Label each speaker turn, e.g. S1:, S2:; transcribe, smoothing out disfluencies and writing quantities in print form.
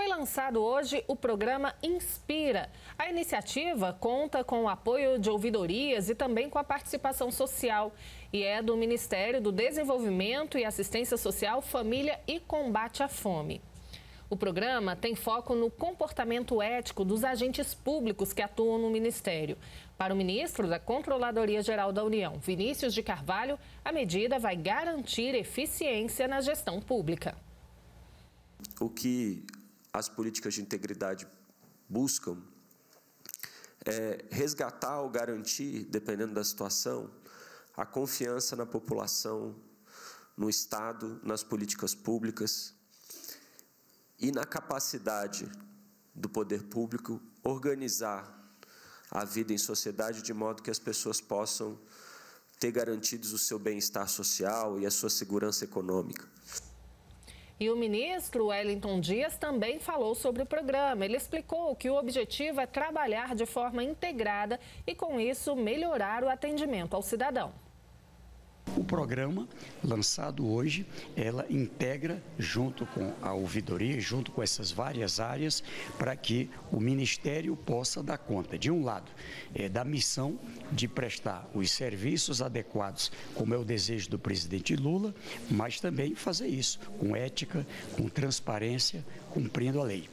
S1: lançado hoje o programa Inspira. A iniciativa conta com o apoio de ouvidorias e também com a participação social e é do Ministério do Desenvolvimento e Assistência Social, Família e Combate à Fome. O programa tem foco no comportamento ético dos agentes públicos que atuam no Ministério. Para o ministro da Controladoria Geral da União, Vinícius de Carvalho, a medida vai garantir eficiência na gestão pública.
S2: O que as políticas de integridade buscam é resgatar ou garantir, dependendo da situação, a confiança na população, no Estado, nas políticas públicas e na capacidade do poder público organizar a vida em sociedade de modo que as pessoas possam ter garantidos o seu bem-estar social e a sua segurança econômica.
S1: E o ministro Wellington Dias também falou sobre o programa. Ele explicou que o objetivo é trabalhar de forma integrada e, com isso, melhorar o atendimento ao cidadão.
S3: O programa, lançado hoje, ela integra junto com a ouvidoria, junto com essas várias áreas, para que o Ministério possa dar conta, de um lado, da missão de prestar os serviços adequados, como é o desejo do presidente Lula, mas também fazer isso com ética, com transparência, cumprindo a lei.